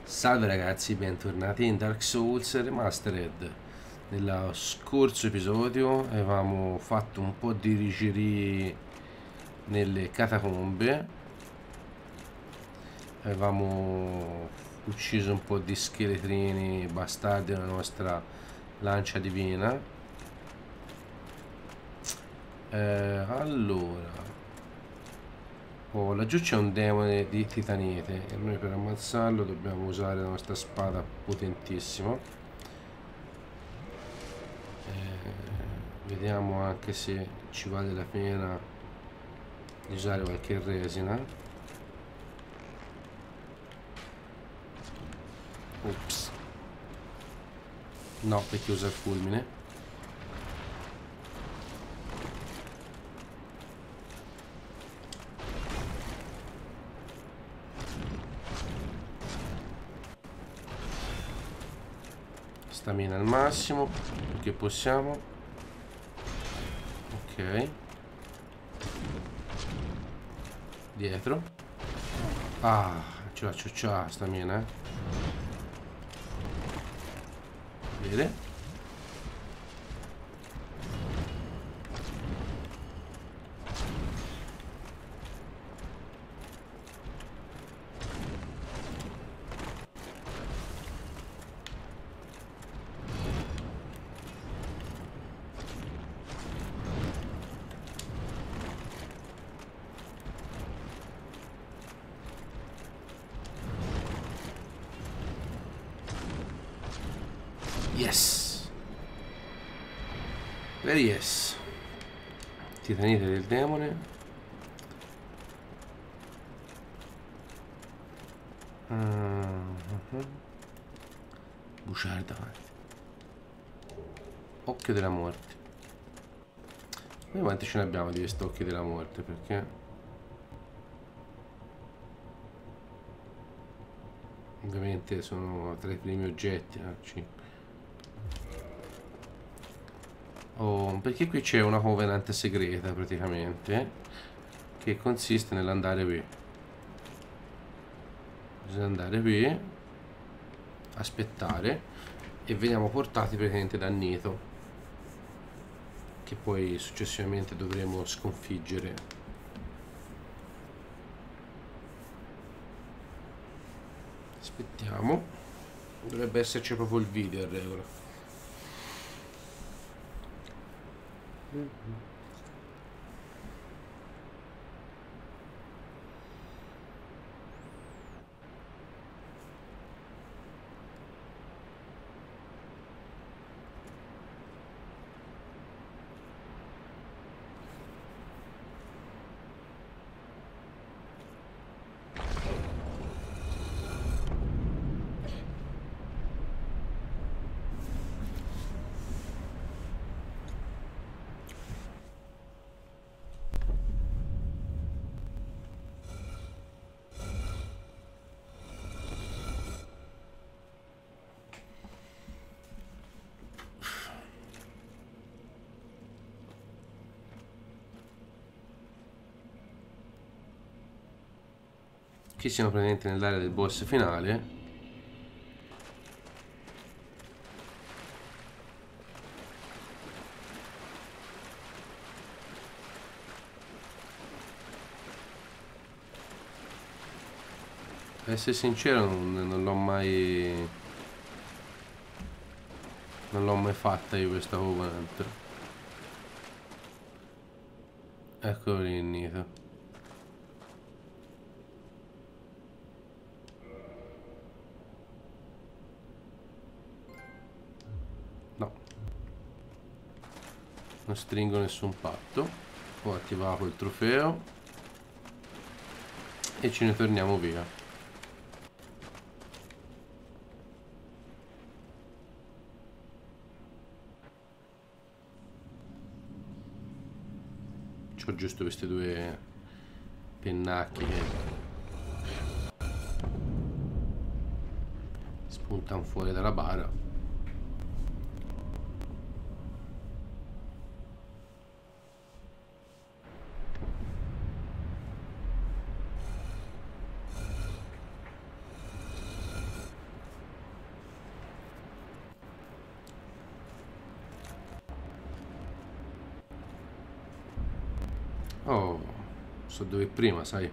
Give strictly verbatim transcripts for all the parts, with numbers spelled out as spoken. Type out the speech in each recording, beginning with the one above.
Salve ragazzi, bentornati in Dark Souls Remastered. Nello scorso episodio avevamo fatto un po' di rigiri nelle catacombe, avevamo ucciso un po' di scheletrini bastardi della nostra lancia divina. Eh, allora... Oh, laggiù c'è un demone di titanite e noi per ammazzarlo dobbiamo usare la nostra spada potentissima. Eh, vediamo anche se ci vale la pena di usare qualche resina. Ops. No, perché usa il fulmine. Stamina al massimo perché possiamo. Ok, dietro. Ah, ce la ciuccia stamina, eh. Vede? Yes! Very yes! Titanite del demone. Uh-huh. Buciare davanti. Occhio della morte. Noi quanti ce ne abbiamo di questo occhio della morte? Perché ovviamente sono tra i primi oggetti, eh? cinque. Oh, perché qui c'è una covenante segreta praticamente, che consiste nell'andare qui. Bisogna andare qui, aspettare e veniamo portati praticamente da Nito, che poi successivamente dovremo sconfiggere. Aspettiamo, dovrebbe esserci proprio il video a regola. Mm-hmm. Qui siamo praticamente nell'area del boss finale. Per essere sincero non, non l'ho mai non l'ho mai fatta io questa Covenant. Eccolo lì il Nito. No, non stringo nessun patto. Ho attivato il trofeo e ce ne torniamo via. C'ho giusto questi due pennacchi che spuntano fuori dalla bara. Oh, so dove prima, sai.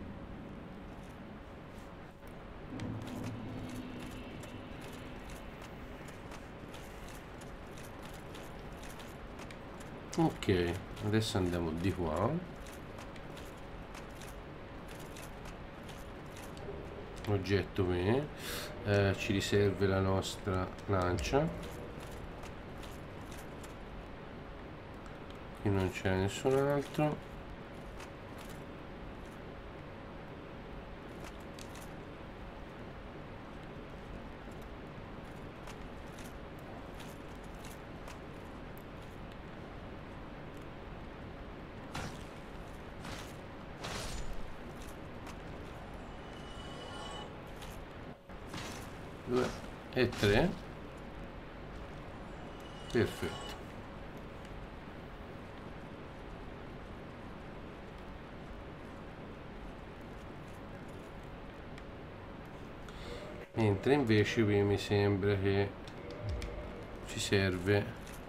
Ok, adesso andiamo di qua. Oggetto bene. Eh, ci riserve la nostra lancia. Qui non c'è nessun altro. Due e tre. Perfetto. Mentre invece qui mi sembra che ci serve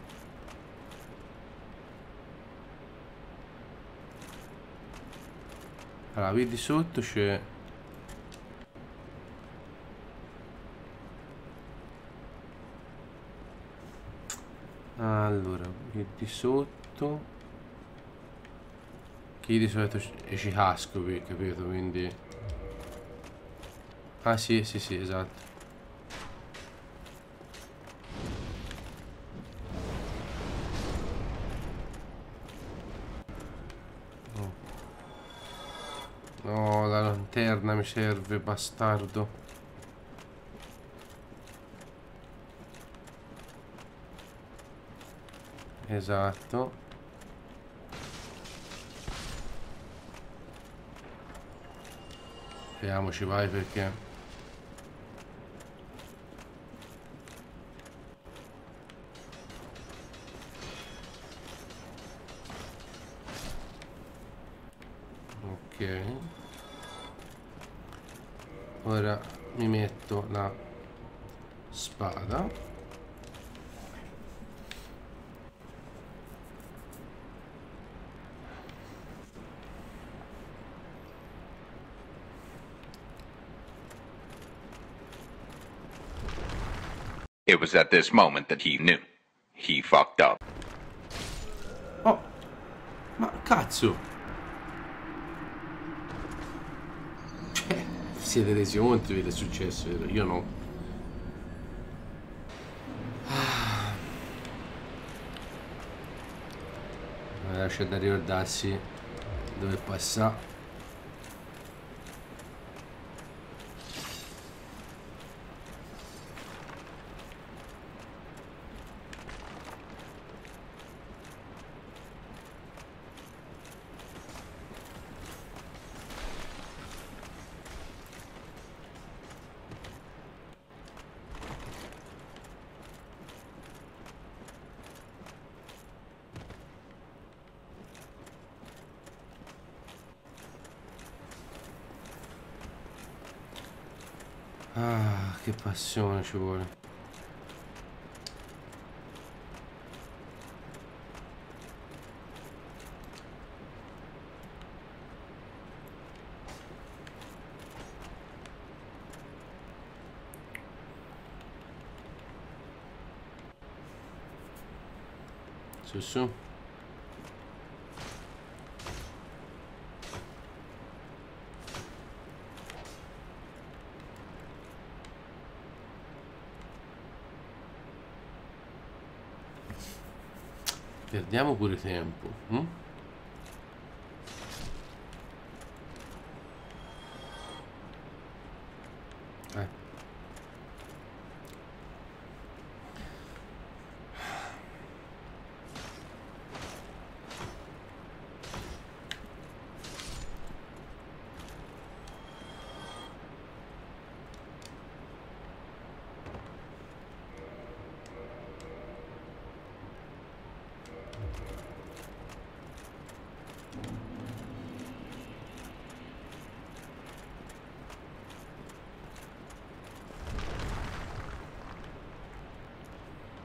allora qui di sotto c'è allora qui di sotto che di solito ci casco qui, capito? Quindi ah sì sì sì esatto. No, la lanterna mi serve, bastardo. Esatto. Speriamoci vai perché ok. Ora mi metto la spada. It was at this moment that he knew. He fucked up. Oh, ma cazzo! Cioè, siete resi conto che è successo, vero? Io no. Ora c'è da ricordarsi dove passa. Ah, che passione ci vuole. Su su. Perdiamo pure tempo. Hm? Eh.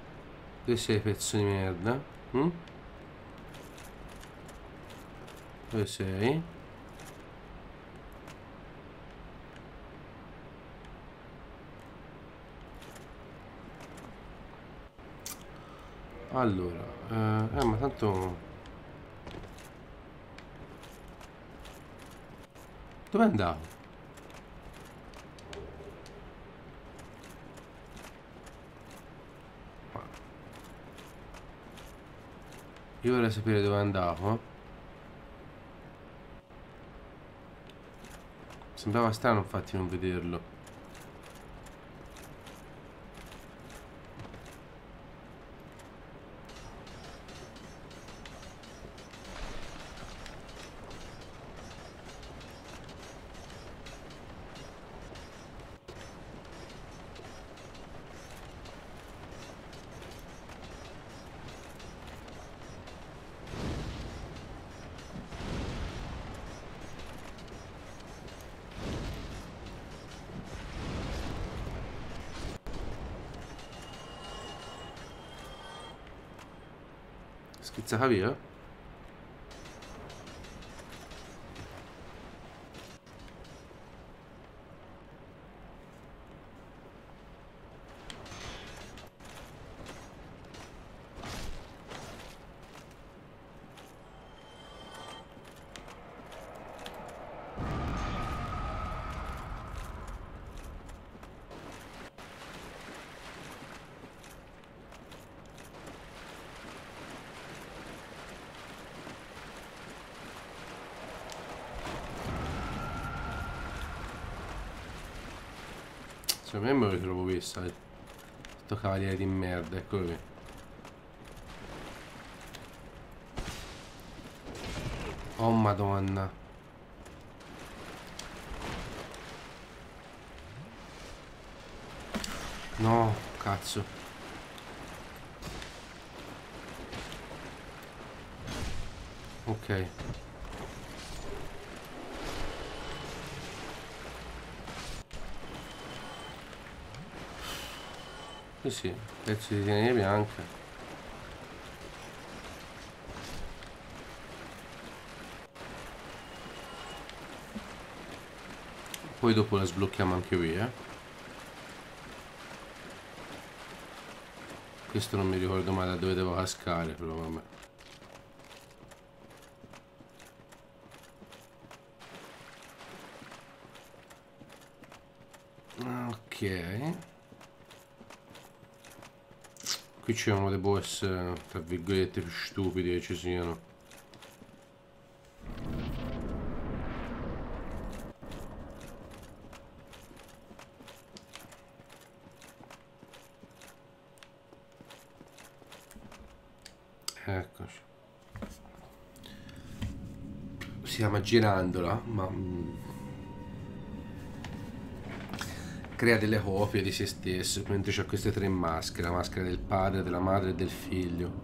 Che sei pezzo di merda? Hm? Dove sei? Allora, eh, eh ma tanto... Dove andavo? Io vorrei sapere dove andavo. Sembrava strano infatti non vederlo. Schizzava via? Secondo me me lo ritrovo questa. Sto cavaliere di merda, eccolo qui. Oh madonna. No, cazzo. Ok. Sì sì, pezzi di linea bianca. Poi dopo la sblocchiamo anche qui, eh. Questo non mi ricordo mai da dove devo cascare, però vabbè. Ok. Qui c'è uno dei boss, tra virgolette, più stupidi che ci siano. Eccoci. Stiamo girandola, ma... crea delle copie di se stesso, mentre c'ha queste tre maschere, la maschera del padre, della madre e del figlio.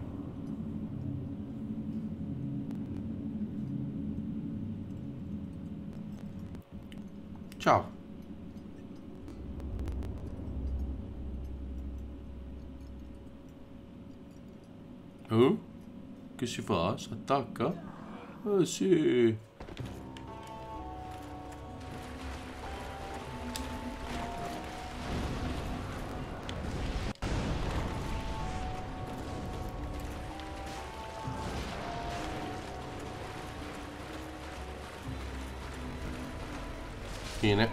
Ciao. Oh? Che si fa? Si attacca? Eh sì. Fine.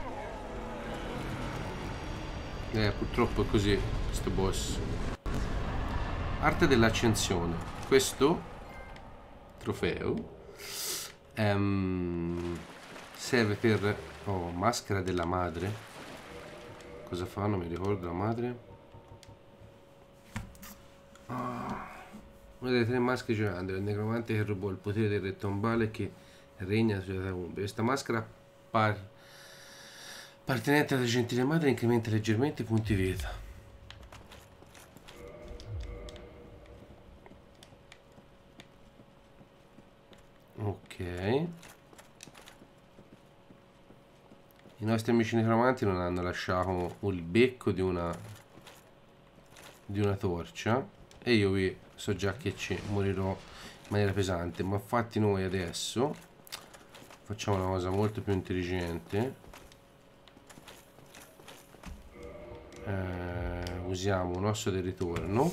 Eh, purtroppo è così, questo boss. Arte dell'accensione. Questo trofeo ehm, serve per... oh, maschera della madre. Cosa fa? Non mi ricordo la madre. Ah, una delle tre maschere giganti, il necromante che rubò il potere del re tombale che regna sulle catacombe. Questa maschera par... appartenente alla gentile madre incrementa leggermente i punti vita. Ok. I nostri amici necromanti non hanno lasciato il becco di una di una torcia e io vi so già che ci morirò in maniera pesante, ma infatti noi adesso facciamo una cosa molto più intelligente. Eh, usiamo un osso del ritorno.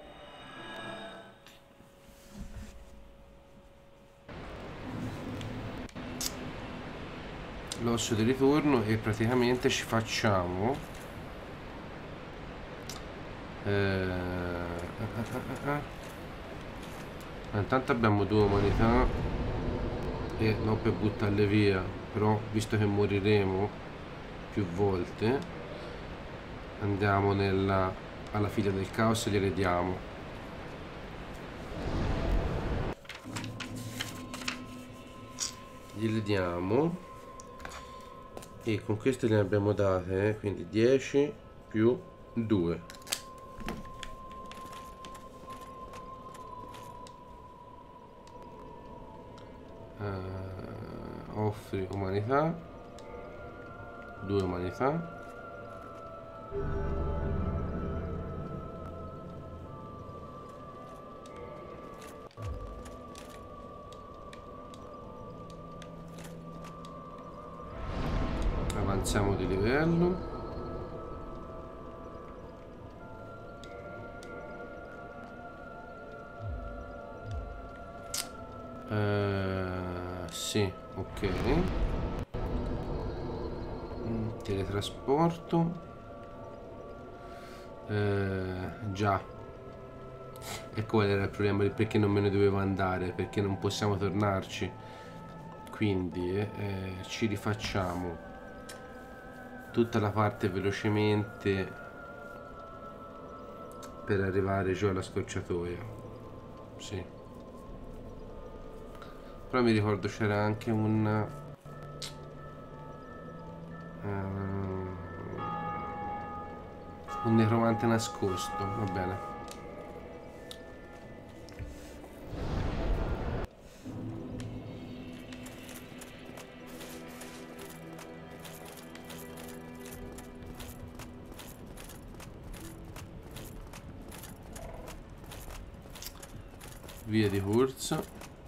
L'osso del ritorno e praticamente ci facciamo eh, eh, eh, eh, eh. Intanto abbiamo due umanità e non per buttarle via, però visto che moriremo più volte andiamo nella, alla figlia del caos e gliele diamo. Gliele diamo e con queste ne abbiamo date, eh? Quindi dieci più due. Uh, offri umanità, due umanità. Avanziamo di livello. Uh, sì, ok. Mm, teletrasporto. Uh, già. E qual era il problema di perché non me ne dovevo andare? Perché non possiamo tornarci. Quindi eh, ci rifacciamo tutta la parte velocemente per arrivare giù alla scorciatoia. Sì. Però mi ricordo c'era anche un uh, un necromante nascosto. Va bene. Via di corsa.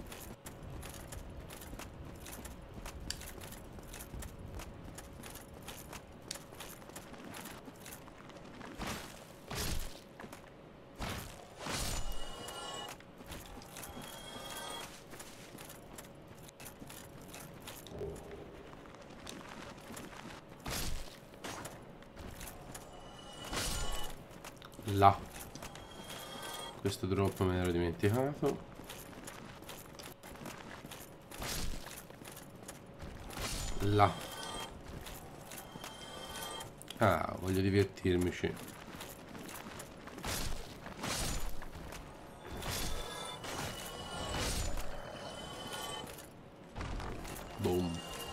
Là. Questo drop me l'ero dimenticato. Là. Ah, voglio divertirmici. Boom.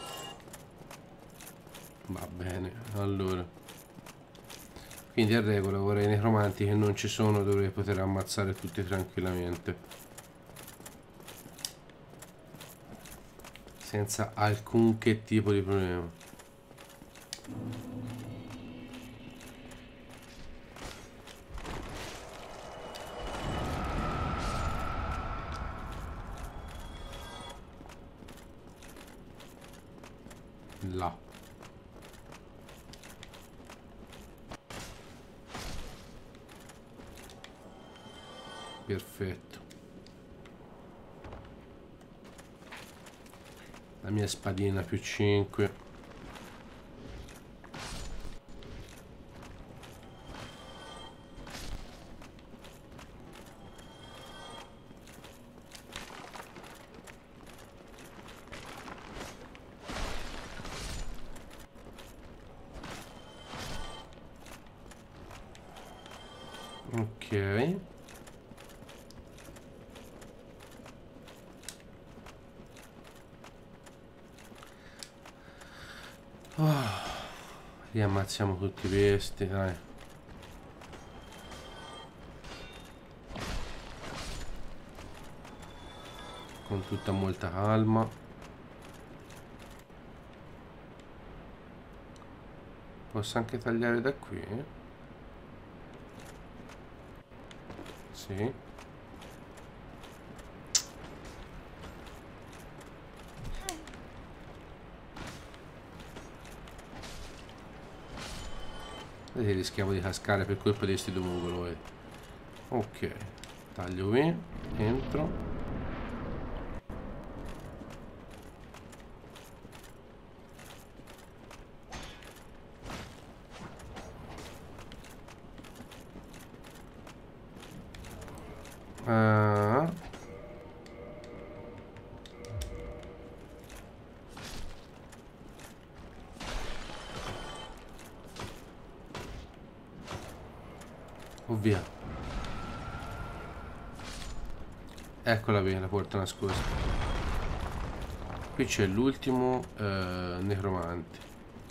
Va bene, allora. Quindi a regola vorrei i necromanti che non ci sono, dovrei poter ammazzare tutti tranquillamente. Senza alcun che tipo di problema. Là. Perfetto. La mia spadina più cinque. Ok. Oh, riammazziamo tutti questi, dai. Con tutta molta calma. Posso anche tagliare da qui? Sì. Vedete, rischiamo di cascare per colpa di sti due mugoloi. Ok, taglio qui, entro. Uh. Oh, via. Eccola qui, la porta nascosta. Qui c'è l'ultimo eh, necromante.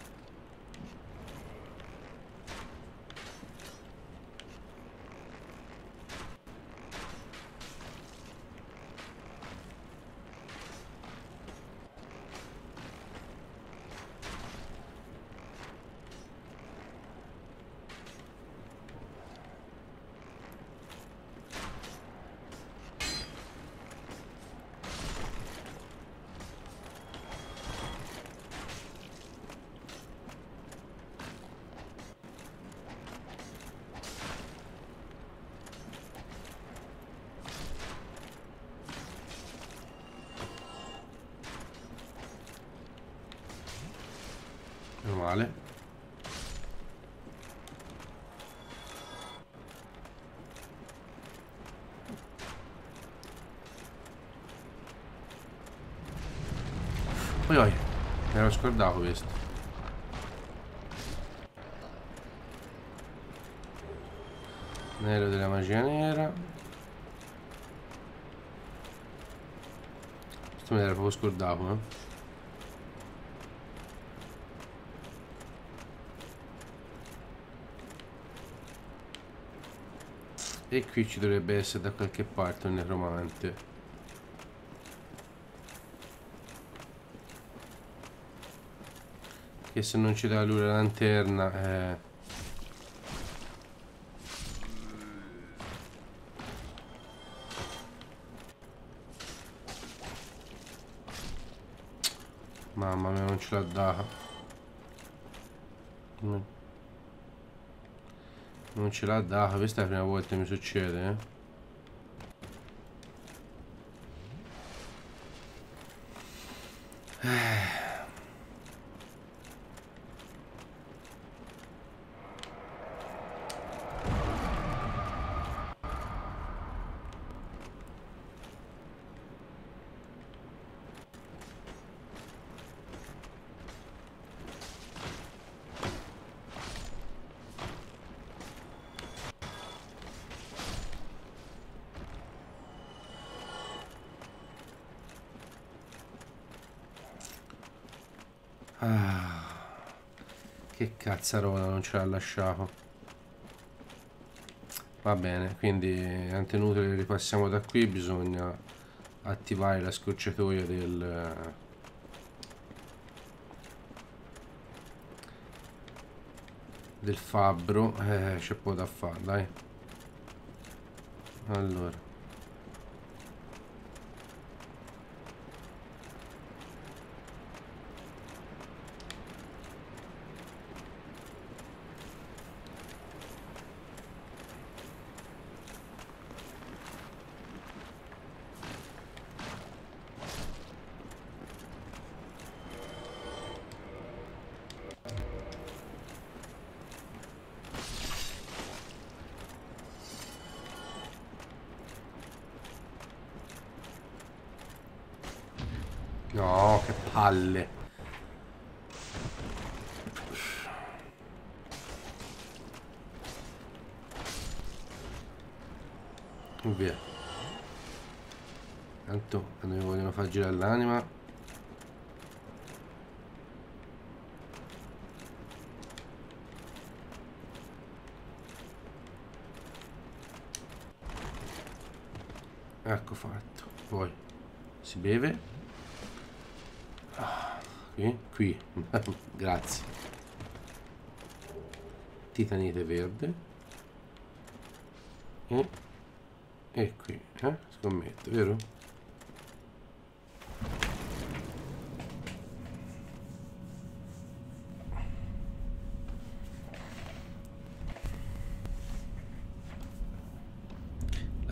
Meno male. Poi oi, mi ero scordato questo. Nero della magia nera. Questo me l'ero proprio scordato, eh. E qui ci dovrebbe essere da qualche parte un necromante. Che se non ci dà lui la lanterna eh... Mamma mia, non ce l'ha data. Non ce l'ha data, questa è la prima volta che mi succede, eh. Ah, che cazzarola, non ce l'ha lasciato. Va bene, quindi è inutile che ripassiamo da qui, bisogna attivare la scorciatoia del... del fabbro. Eh, c'è poco da fare, dai. Allora. No, che palle. Via. Tanto quando mi vogliono far girare l'anima. Ecco fatto. Poi si beve. Qui, qui. Grazie. Titanite verde. E, e qui, eh? Scommetto, vero?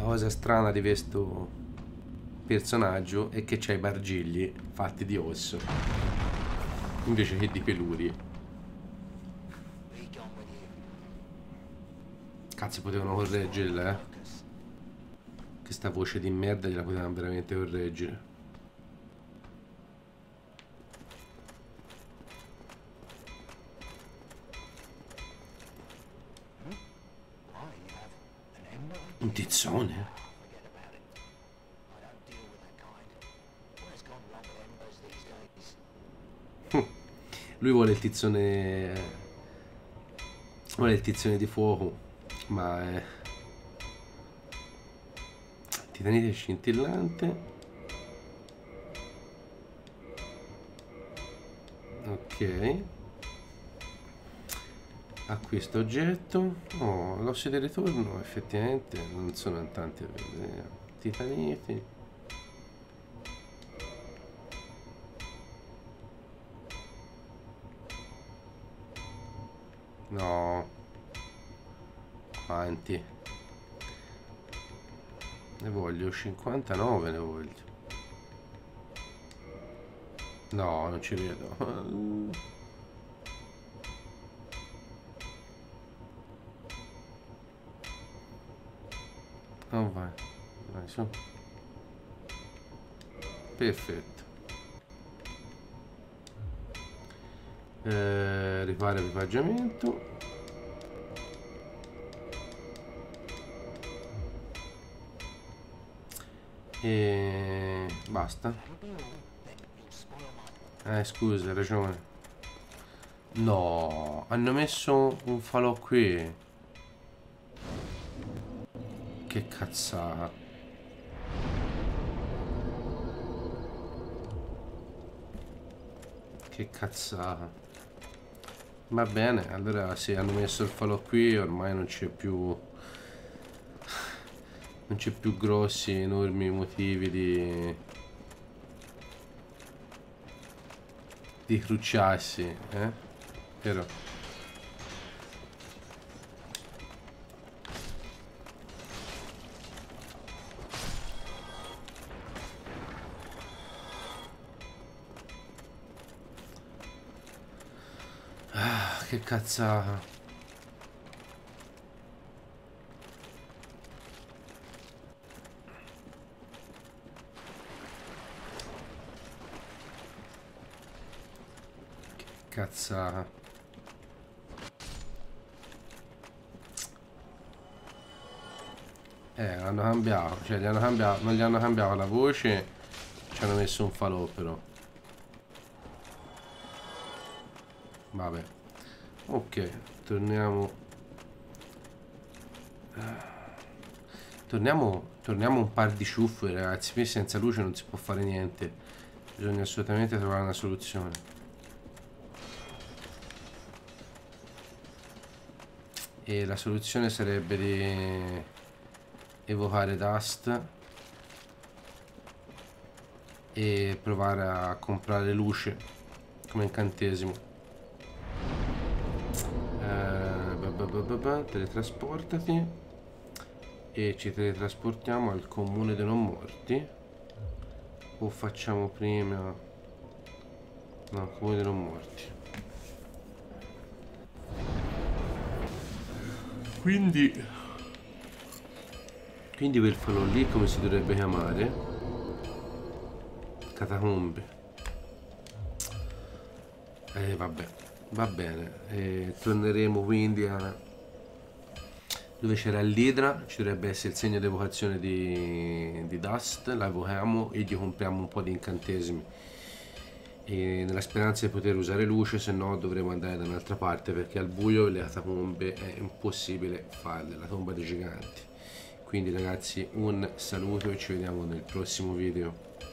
cosa strana di questo personaggio è che c'ha i bargigli fatti di osso invece che di peluri. Cazzo, potevano correggerla, eh? Che sta voce di merda gliela potevano veramente correggere. Un tizzone? Lui vuole il tizzone. Vuole il tizzone di fuoco, ma è titanite scintillante. Ok. Acquista oggetto. Oh, l'osso di ritorno effettivamente non sono tanti a vedere. Titaniti. No. Quanti? Ne voglio cinquantanove, ne voglio. No, non ci vedo. Oh, vai, vai su. Perfetto. Eh, rifare equipaggiamento. E basta. Eh, scusa, hai ragione. No, hanno messo un falò qui. Che cazzata. Che cazzata. Va bene, allora se hanno messo il falò qui ormai non c'è più non c'è più grossi enormi motivi di di crucciarsi, eh? Però ah, che cazzata. Cazzata. Eh, l'hanno cambiato, cioè gli hanno cambiato, non gli hanno cambiato la voce, ci hanno messo un falò però. Vabbè. Ok, torniamo. Torniamo, torniamo un par di ciuffe, ragazzi, qui senza luce non si può fare niente. Bisogna assolutamente trovare una soluzione. E la soluzione sarebbe di evocare Dust e provare a comprare luce come incantesimo. eh, bah bah bah bah bah, teletrasportati e ci teletrasportiamo al comune dei non morti, o facciamo prima no, comune dei non morti. Quindi Quindi quel falò lì come si dovrebbe chiamare? Catacombe. Eh vabbè, va bene. Eh, torneremo quindi a dove c'era l'idra, ci dovrebbe essere il segno di evocazione di, di Dust, la evochiamo e gli compriamo un po' di incantesimi. E nella speranza di poter usare luce, se no dovremo andare da un'altra parte perché al buio le catacombe è impossibile farle, la tomba dei giganti. Quindi ragazzi, un saluto e ci vediamo nel prossimo video.